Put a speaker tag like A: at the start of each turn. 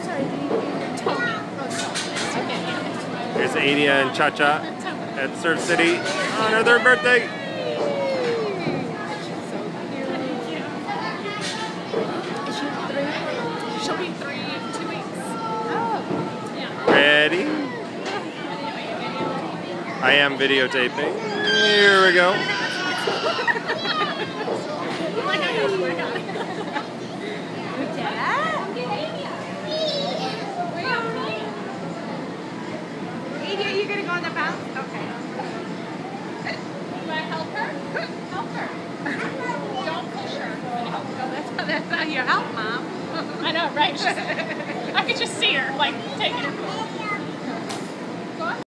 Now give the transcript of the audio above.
A: sorry. Tony. Oh, okay.
B: Here's Adia and Cha-Cha at Surf City on her 3rd birthday.
A: Is she 3? She'll be 3 in 2 weeks. Oh. Yeah.
B: Ready? I am videotaping. Here we go.
A: Adia, you gonna go on the bounce? Okay. Do I help her? Help her. Don't push her. That's how you help, Mom. I know, right? I could just see her, like, taking her.